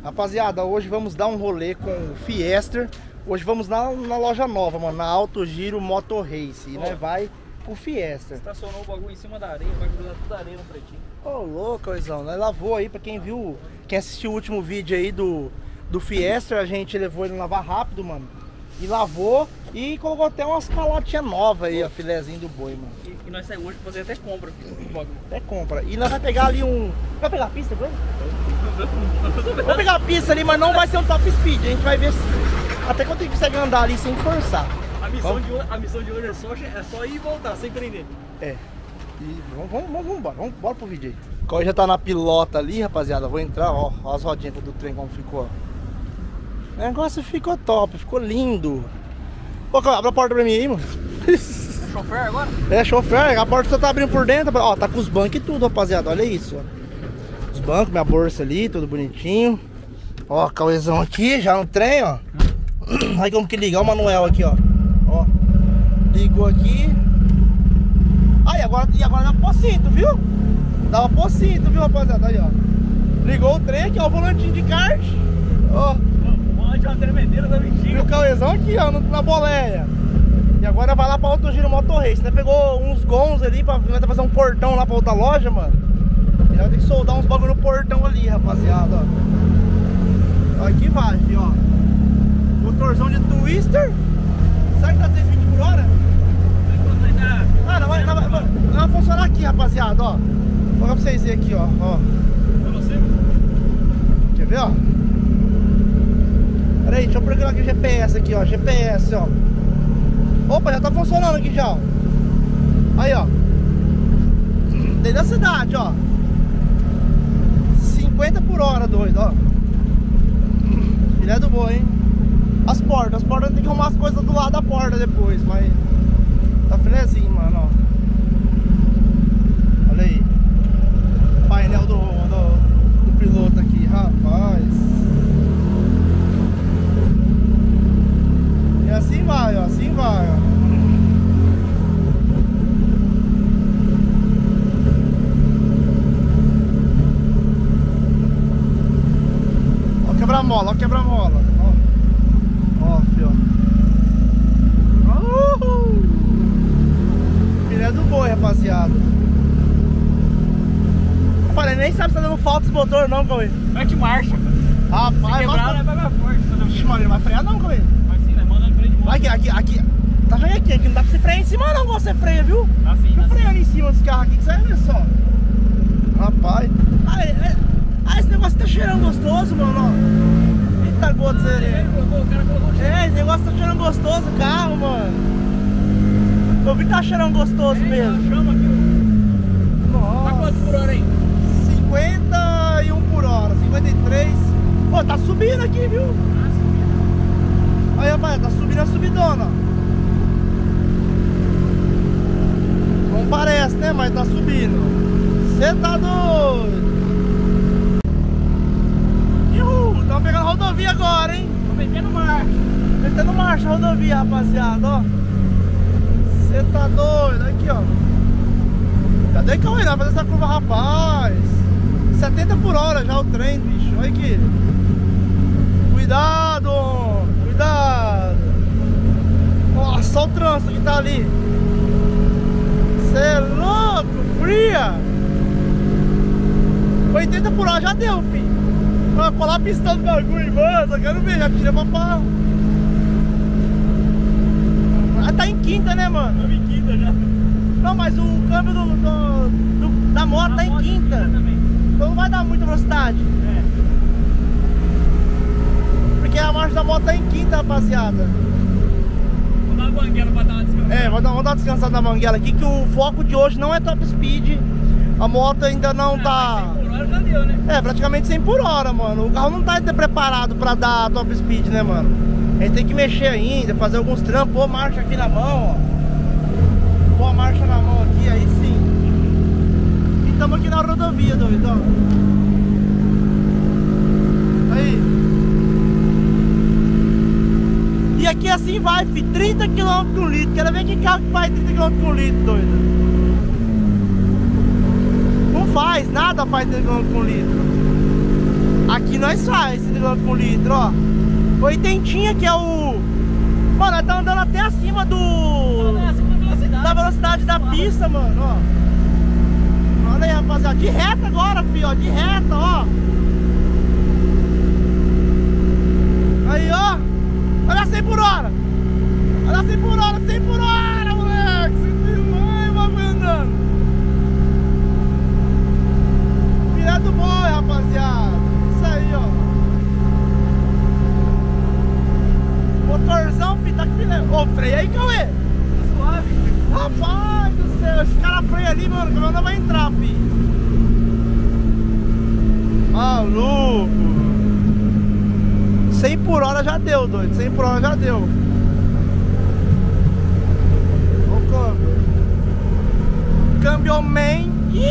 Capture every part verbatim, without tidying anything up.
Rapaziada, hoje vamos dar um rolê com o Fiester. Hoje vamos na, na loja nova, mano, na Alto Giro Moto Race. E oh, nós vai com o Fiester. Estacionou o bagulho em cima da areia, vai grudar toda a areia no pretinho. Ô, oh, louco, coisão. Nós lavou aí, pra quem viu, quem assistiu o último vídeo aí do, do Fiester, a gente levou ele no lavar rápido, mano. E lavou e colocou até umas calotinhas novas aí, ó, filézinho do boi, mano. E, e nós saímos hoje pra fazer até compra. Até compra. E nós vamos pegar ali um... Vai pegar a pista, vai? Vamos pegar a pista ali, mas não vai ser um top speed. A gente vai ver se... até quando a gente consegue andar ali sem forçar. A missão, de hoje, a missão de hoje é só, é só ir e voltar, sem prender. É. E vamos, vamos, vamos, vamos embora. Vamos embora pro vídeo aí. O Cauê já tá na pilota ali, rapaziada. Vou entrar, ó. Ó as rodinhas do trem como ficou, ó. O negócio ficou top, ficou lindo. Ô, Cauê, abre a porta pra mim aí, mano. É chofer agora? É, chofer. A porta só tá abrindo por dentro. Ó, tá com os bancos e tudo, rapaziada. Olha isso, ó. Os bancos, minha bolsa ali, tudo bonitinho. Ó, Cauêzão aqui, já no trem, ó. Aí como que liga, ó o Manuel aqui, ó. Ó, ligou aqui. Aí, agora, e agora dá pro cinto, viu? Dá pro cinto, viu, rapaziada? Aí, ó. Ligou o trem aqui, ó, o volantinho de kart. Ó. O volante é uma tremedeira da mentira. E o Cauêzão aqui, ó, na boleia. E agora vai lá pra Alto Giro Moto Race, né? Pegou uns gons ali pra fazer um portão lá pra outra loja, mano. E vai ter que soldar uns bagulho no portão ali, rapaziada, ó. Aqui vai, filho, ó. Motorzão de twister. Será que tá duzentos e vinte por hora? Ah, não vai, não vai, vai, não vai funcionar aqui, rapaziada, ó. Vou colocar pra vocês verem aqui, ó, ó. Quer ver, ó? Pera aí, deixa eu procurar aqui o G P S aqui, ó. G P S, ó. Opa, já tá funcionando aqui já, ó. Aí, ó. Dentro da cidade, ó. cinquenta por hora, doido, ó. Filé do boi, hein? As portas, as portas tem que arrumar as coisas do lado da porta depois, mas tá filézinho, mano, ó. Olha aí. Painel do, do, do piloto aqui, rapaz. E assim vai, ó, assim vai, ó. Ó o quebra-mola, ó o quebra-mola. Ó, filho. Uhul. Filé do boi, rapaziada. Rapaz, nem sabe se tá dando falta esse motor não, Cauê. Vai de marcha. Rapaz, se quebrar, vai pra forte. Ixi, mano, ele vai frear não, Cauê. Vai sim, né? Manda freio de moto. Aqui, aqui, aqui. Tá vendo aqui? Aqui não dá pra você frear em cima não, você freia, viu? Ah, sim, não tá freia ali em cima desse carro aqui, que você vai ver só. Rapaz. Ah, é, ah, esse negócio tá cheirando gostoso, mano, ó. Eita, gota, ah, é, o cara colocou o é, esse negócio tá cheirando gostoso o carro, mano. Eu vi que tá cheirando gostoso é, mesmo. Chama aqui, ó. Nossa. Tá quanto por hora aí? cinquenta e um por hora, cinquenta e três. Pô, tá subindo aqui, viu? Ah, subindo. Aí, rapaz, tá subindo a subidona, ó. Não parece, né? Mas tá subindo. Cê tá doido. Estamos pegando rodovia agora, hein? Tô metendo marcha. Metendo marcha a rodovia, rapaziada, ó. Você tá doido? Aqui, ó. Cadê que eu ir lá fazer essa curva, rapaz? setenta por hora já o trem, bicho. Olha aqui. Cuidado, cuidado. Nossa, só o trânsito que tá ali. Cê é louco, fria. oitenta por hora já deu, filho. Pra colar a pistão do bagulho, mano, só quero ver, já tira pra pau. Ah, tá em quinta, né, mano? Tá em quinta já. Não, mas o câmbio do, do, do, da moto a tá em quinta. Também. Então não vai dar muita velocidade. É. Porque a marcha da moto tá em quinta, rapaziada. Vou dar uma mangueira pra dar uma descansada. É, vou dar, vou dar uma descansada na mangueira aqui, que o foco de hoje não é top speed. A moto ainda não é, tá... cem por hora já deu, né? É, praticamente cem por hora, mano. O carro não tá preparado pra dar top speed, né, mano? A gente tem que mexer ainda, fazer alguns trampos, pôr marcha aqui na mão, ó. Pôr a marcha na mão aqui, aí sim. E estamos aqui na rodovia, doido, ó. Aí. E aqui assim vai, fi, trinta quilômetros por litro. Quero ver que carro que faz trinta quilômetros por litro, doido. Não faz, nada faz trinta quilômetros por litro. Aqui nós faz esse quilômetro por litro, ó. Oitentinha que é o... Mano, nós tá andando até acima do... da velocidade da pista, mano, ó. Olha aí, rapaziada. De reta agora, filho, ó. De reta, ó. Aí, ó. Olha cem por hora. Olha cem por hora, cem por hora, moleque. Você tem mãe, bagulho andando. Filé do boi, rapaziada. Isso aí, ó. Motorzão, filho, tá que filé. Ô, freia aí, Cauê. Suave. Rapaz do céu, esse cara freia ali, mano. O caminhão não vai entrar, filho. Maluco. cem por hora já deu, doido. cem por hora já deu. Olha o câmbio. Câmbio man.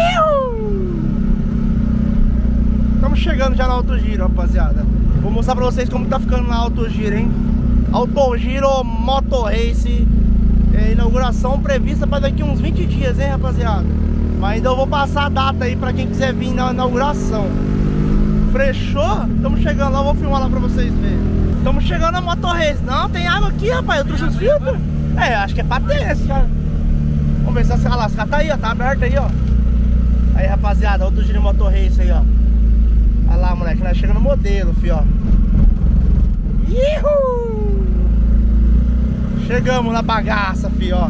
Estamos chegando já no Alto Giro, rapaziada. Vou mostrar pra vocês como tá ficando na Alto Giro, hein. Alto Giro Moto Race. É, inauguração prevista para daqui uns vinte dias, hein, rapaziada. Mas ainda eu vou passar a data aí pra quem quiser vir na inauguração. Fechou? Estamos chegando lá, eu vou filmar lá pra vocês verem. Estamos chegando na Moto Race. Não, tem água aqui, rapaz. Eu trouxe os filtros. É, acho que é pra ter esse, cara. Vamos ver se essa lasca tá aí, ó. Tá aberta aí, ó. Aí, rapaziada, outro giro de Moto Race aí, ó. Olha lá, moleque. Nós chegamos no modelo, fi, ó. Ihu! Chegamos na bagaça, fi, ó.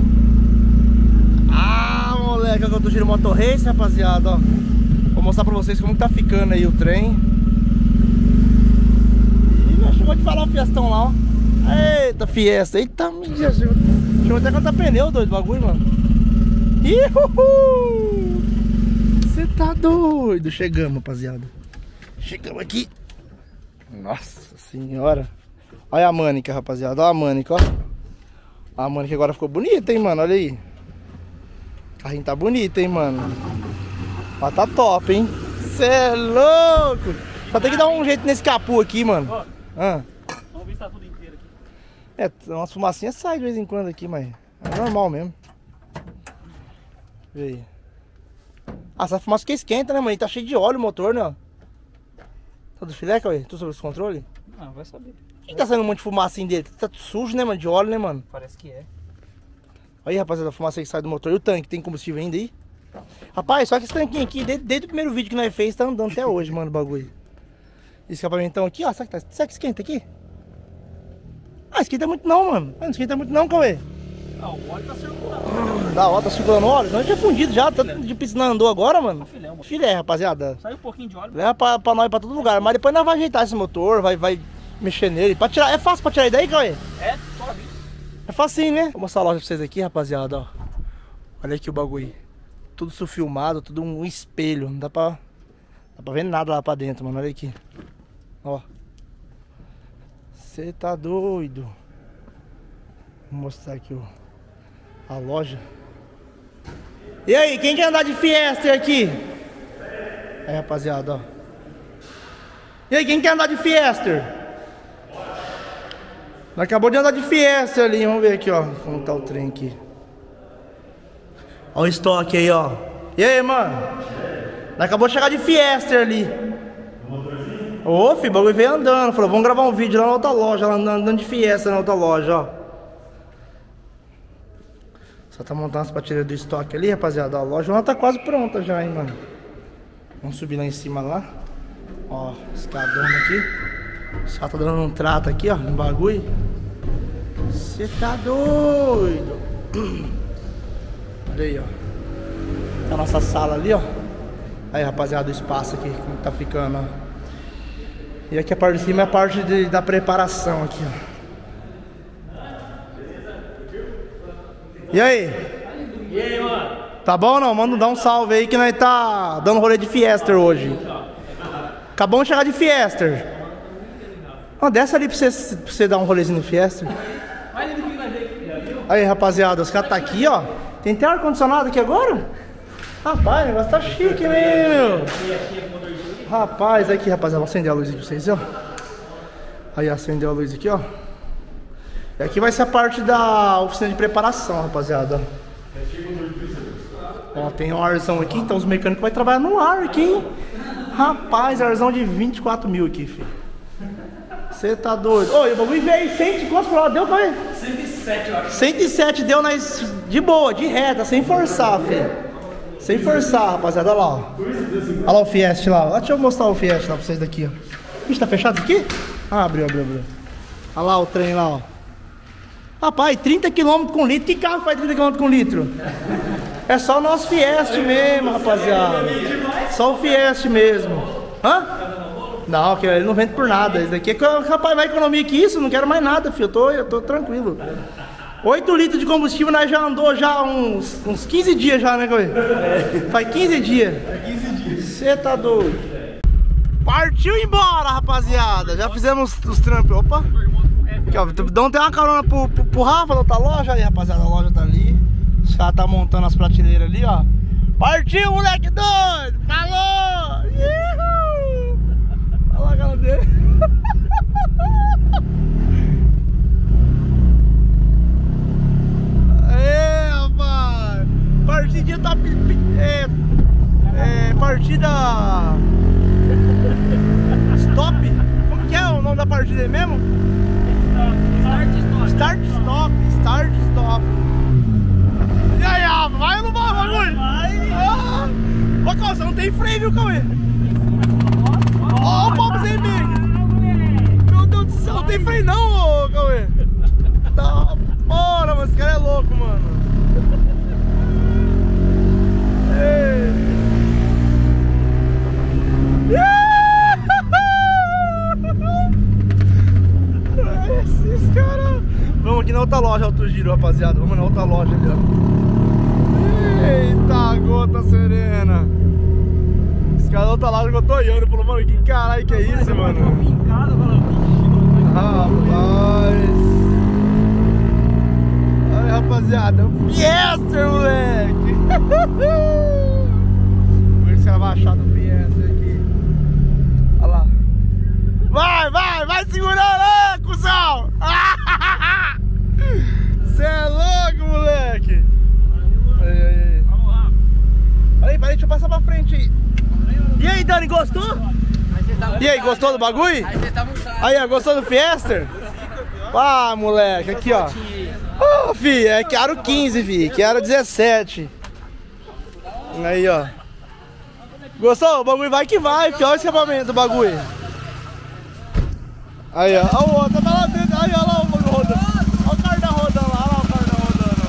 Ah, moleque, eu tô girando Moto Race, rapaziada, ó. Vou mostrar pra vocês como tá ficando aí o trem. Ih, já chegou de falar o Fiestão lá, ó. Eita, Fiesta. Eita, mídia. Chegou até cantar pneu, doido, bagulho, mano. Ihuhu! Você tá doido. Chegamos, rapaziada. Chegamos aqui. Nossa senhora. Olha a Mânica, rapaziada. Olha a Mânica, ó. A Mânica agora ficou bonita, hein, mano. Olha aí. O carrinho tá bonito, hein, mano. Mas tá top, hein. Cê é louco. Só tem que dar um jeito nesse capu aqui, mano. Ó, ah. Vamos ver se tá tudo inteiro aqui. É, umas fumacinhas saem de vez em quando aqui, mas é normal mesmo. Vê aí. Ah, essa fumaça que esquenta, né, mãe? Tá cheio de óleo o motor, né, ó. Tá do filé, Cauê? Tu sobre esse controle? Não, vai saber. Por que tá saindo um monte de fumaça assim dele? Tá sujo, né, mano? De óleo, né, mano? Parece que é. Olha aí, rapaziada, a fumaça que sai do motor. E o tanque, tem combustível ainda aí? Rapaz, só que esse tanquinho aqui, desde, desde o primeiro vídeo que nós fez, tá andando até hoje, mano, o bagulho. Esse escapamentão aqui, ó, será que, tá, será que esquenta aqui? Ah, esquenta muito não, mano. Não esquenta muito não, Cauê. Ah, o óleo tá circulando. Da hora, tá circulando óleo? Não tinha fundido já, tanto de piscina andou agora, mano. Filé, mano. Filé, rapaziada. Sai um pouquinho de óleo. Leva pra, pra nós pra todo lugar, mas depois nós vamos ajeitar esse motor, vai, vai mexer nele. Pra tirar, é fácil pra tirar ele daí, Cauê? É, sobe. É facinho, né? Vou mostrar a loja pra vocês aqui, rapaziada, ó. Olha aqui o bagulho. Tudo filmado, tudo um espelho. Não dá pra, dá pra ver nada lá pra dentro, mano. Olha aqui. Ó. Você tá doido. Vou mostrar aqui o, a loja. E aí, quem quer andar de Fiesta aqui? Aí, rapaziada, ó. E aí, quem quer andar de Fiesta? Acabou de andar de Fiesta ali. Vamos ver aqui, ó. Como tá o trem aqui. Olha o estoque aí, ó. E aí, mano? Acabou de chegar de Fiesta ali. Ô, filho, o bagulho veio andando. Falou, vamos gravar um vídeo lá na outra loja. Lá andando de Fiesta na outra loja, ó. Só tá montando as prateleiras do estoque ali, rapaziada. Ó, a loja lá tá quase pronta já, hein, mano. Vamos subir lá em cima lá. Ó, escadona aqui. Os caras tá dando um trato aqui, ó, no bagulho. Você tá doido. Olha aí, ó. Tá a nossa sala ali, ó. Aí, rapaziada, o espaço aqui, como tá ficando, ó. E aqui a parte de cima é a parte de, da preparação aqui, ó. E aí? E aí, mano? Tá bom ou não? Manda dar um salve aí que nós tá dando rolê de Fiesta hoje. Acabamos de chegar de Fiesta. Ó, desce ali pra você, pra você dar um rolezinho no Fiesta. Aí, rapaziada, os caras tá aqui, ó. Tem até ar-condicionado aqui agora? Rapaz, o negócio tá chique, né, meu? Rapaz, aqui, rapaziada, vou acender a luz aqui pra vocês, ó. Aí, acendeu a luz aqui, ó. E aqui vai ser a parte da oficina de preparação, rapaziada, ó. Ó, tem um arzão aqui, então os mecânicos vão trabalhar no ar aqui, hein? Rapaz, arzão de vinte e quatro mil aqui, filho. Você tá doido? Ô, o bagulho veio cem, quantos por hora deu, pai? cento e sete, eu acho. cento e sete deu nas, de boa, de reta, sem forçar, filho. Sem forçar, rapaziada. Olha lá, ó. Olha lá o Fiesta lá. Ó, deixa eu mostrar o Fiesta lá pra vocês daqui, ó. Ixi, tá fechado aqui? Ah, abriu, abriu, abriu. Olha lá o trem lá, ó. Rapaz, trinta quilômetros com litro. Que carro faz trinta quilômetros com litro? É só o nosso Fiesta mesmo, rapaziada. Só o Fiesta mesmo. Hã? Não, que ele não vende por nada. Isso daqui é que rapaz, vai economia que isso, não quero mais nada, filho. Eu tô, eu tô tranquilo. oito litros de combustível, nós já andou já uns, uns quinze dias já, né, Cauê? É. Faz quinze dias. É quinze dias. Você tá doido. Partiu embora, rapaziada. Já fizemos os trampos. Opa. Aqui, ó. Então tem uma carona pro, pro, pro Rafa da outra loja aí, rapaziada. A loja tá ali. Os caras tá montando as prateleiras ali, ó. Partiu, moleque doido. Falou. Uhul. Olha lá a cara dele. É, rapaz. Partidinha tá... É, é, partida... Stop? Como que é o nome da partida aí mesmo? Start, stop. Start, stop. Start, stop. E aí, Rafa? Vai ou não vai, bagulho? Vai! Ah. Ô, Cauê, você não tem freio, viu, Cauê? Ó, o pau sem bico. Meu Deus do céu, não tem freio não, ô, Cauê. Tá... Bora, mas esse cara é louco, mano. Ei. Esses caras. Vamos aqui na outra loja, Alto Giro, rapaziada. Vamos na outra loja ali, ó. Eita, gota serena. Esse cara da outra loja que eu tô olhando. Falou, mano, que caralho que é isso, mano? Rapaz. Aí, rapaziada, Fiesta, moleque. Vamos ver se ela vai achar do Fiesta aqui. Olha lá. Vai, vai, vai segurando lá, cuzão. Cê é louco, moleque. Aí, aí, aí. Vamos lá. Peraí, peraí, deixa eu passar pra frente aí. E aí, Dani, gostou? E aí, gostou do bagulho? Aí, ó, gostou do Fiesta? Ah, moleque, aqui, ó. Ô, oh, fi, é que aro quinze, fi, que aro dezessete. Aí, ó. Gostou? O bagulho vai que vai, fi, olha o escapamento do bagulho. Aí, ó, olha o outro, tá lá dentro, aí, olha lá o bagulho rodando. Olha o cardan rodando lá, olha lá o cardan rodando.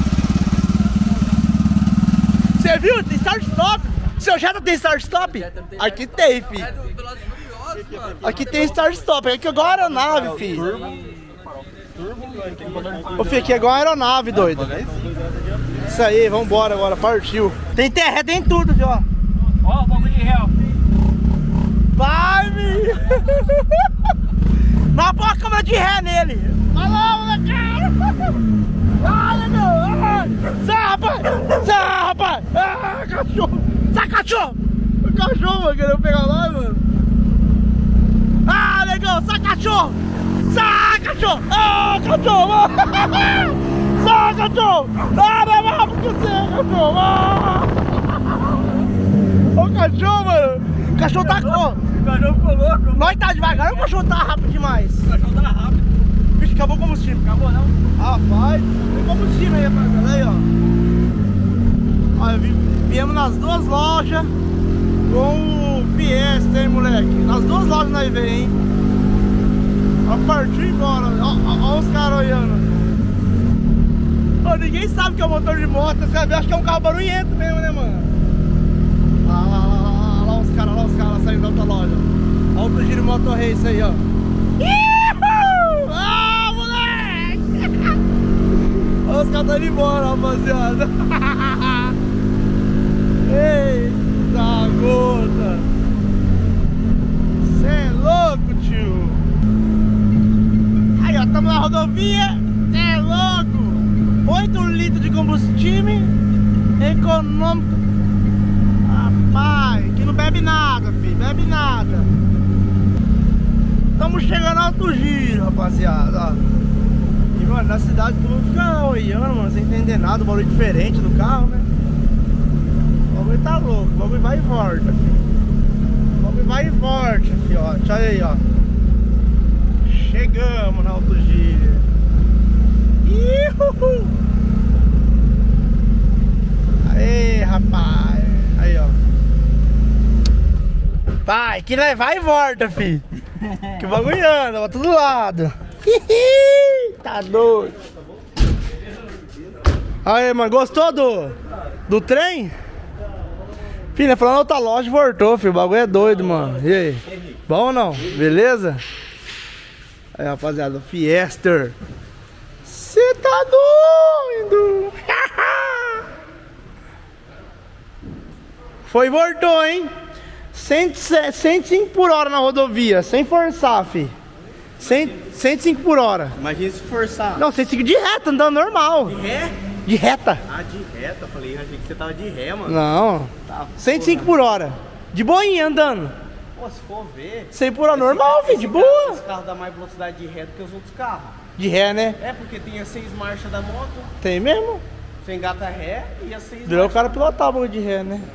Você viu? Tem start stop. Seu Jetta tem start stop? Aqui tem, fi. Aqui tem start stop, aqui é igual a aeronave, fi. Ô, filho, aqui é igual a aeronave, doido. Isso aí, vambora agora, partiu. Tem terra, tem tudo, viu? Ó, ó o bagulho de réu. Vai, mi! Não põe a câmera de ré nele. Vai lá, moleque! Vai, legal! Sai, rapaz! Sai, rapaz! Ah, cachorro! Sai, cachorro! O cachorro, mano, querendo pegar lá, mano. Ah, legal! Sai, cachorro! Sai, cachorro! Ah, cachorro! Sai, cachorro! Ah, não é mais rápido que você, cachorro! Ah. Ô, cachorro, mano! O cachorro tá com... O cachorro ficou louco. Nós tá devagar, o cachorro tá rápido demais. O cachorro tá rápido. Bicho, acabou o combustível. Acabou não? Rapaz, tem combustível aí, rapaziada. Aí, ó. Olha, viemos nas duas lojas com o Fiesta, hein, moleque. Nas duas lojas nós vem, hein. A partir embora. Olha os caras olhando. Ô, ninguém sabe que é um motor de moto. Os caras acham que é um carro barulhento mesmo, né, mano? Lá, lá, lá, lá, lá os caras, lá os caras saindo da outra loja. Alto Giro Moto Race aí, ó. Iuhu! Ah, moleque! Olha os caras tá indo embora, rapaziada. Eita gota! Cê é louco, tio! Aí, ó, tamo na rodovia. Cê é louco! oito litros de combustível econômico. Rapaz, que não bebe nada, filho, bebe nada. Estamos chegando Alto Giro, rapaziada. E, mano, na cidade todo mundo fica olhando, mano, sem entender nada, o barulho diferente do carro, né? O bagulho tá louco, o bagulho vai e volta, filho. O bagulho vai forte, fiote. Olha aí, ó. Chegamos na Alto Giro. Iuhu! Aê, rapaz. Aí, ó. Vai, que nós vai e volta, filho. Que bagulho anda, pra todo lado. Tá doido. Aí, mano, gostou do, do trem? Filho, falando outra loja, voltou, filho. O bagulho é doido, mano. E aí? Bom ou não? Beleza? Aí, rapaziada, Fiester. Cê tá doido? Foi e voltou, hein? cento e cinco por hora na rodovia, sem forçar, fi. cento e cinco por hora. Imagina se forçar. Não, cento e cinco de reta, andando normal. De ré? De reta. Ah, de reta. Falei, achei que você tava de ré, mano. Não. Tá, cento e cinco por hora. De boinha andando. Pô, se for ver... cem por hora normal, esse fi, de carro- boa. Esse carro dá mais velocidade de ré do que os outros carros. De ré, né? É, porque tem as seis marchas da moto, Tem mesmo? você engata ré e as seis Virou o marchas. cara pilotar o bagulho de ré, né?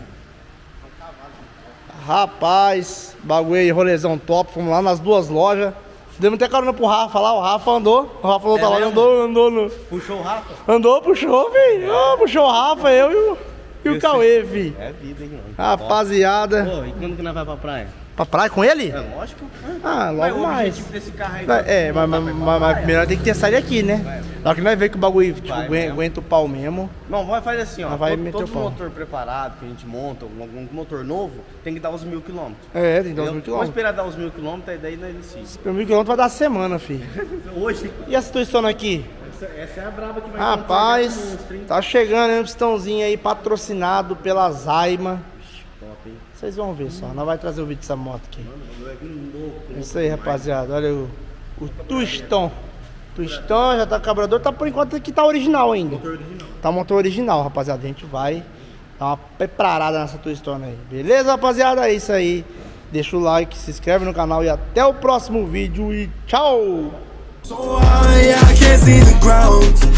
Rapaz, bagulho aí, rolezão top. Fomos lá nas duas lojas. Demos até carona pro Rafa lá, o Rafa andou. O Rafa falou, É tá lá, mesmo? andou, andou no... Puxou o Rafa? Andou, puxou, filho. Oh, puxou o Rafa, eu e o, e o Eu Cauê, filho. É vida, hein, mano. Rapaziada. Pô, e quando que nós vai pra praia? Pra praia com ele? É lógico. Ah, Mas logo o mais. objetivo desse carro aí... É, mas, mas, mas, mas melhor tem que ter saído aqui, né? Vai. Na hora que nós vemos que o bagulho tipo, Vai aguenta, mesmo. aguenta o pau mesmo. Não, vai fazer assim, ó. Não vai todo meter todo o pau. motor preparado que a gente monta, um, um motor novo, tem que dar os mil quilômetros. É, tem que dar uns mil Vamos quilômetros. esperar dar os mil quilômetros, e daí nós decidimos. Por mil quilômetros vai dar semana, filho. Hoje, E essa situação aqui? essa, essa é a braba que vai Rapaz, entregar pro monstro, hein? tá chegando aí um pistãozinho aí patrocinado pela Zaima. Top, hein? Vocês vão ver só, nós vai trazer o vídeo dessa moto aqui. Vai vir louco. É isso aí, rapaziada. Olha o, o Twiston. Twiston já tá cabrador, tá por enquanto aqui tá original ainda. Motor original. Tá motor original, rapaziada. A gente vai dar uma preparada nessa Twiston aí. Beleza, rapaziada? É isso aí. Deixa o like, se inscreve no canal e até o próximo vídeo e tchau! So high, I can't see the ground.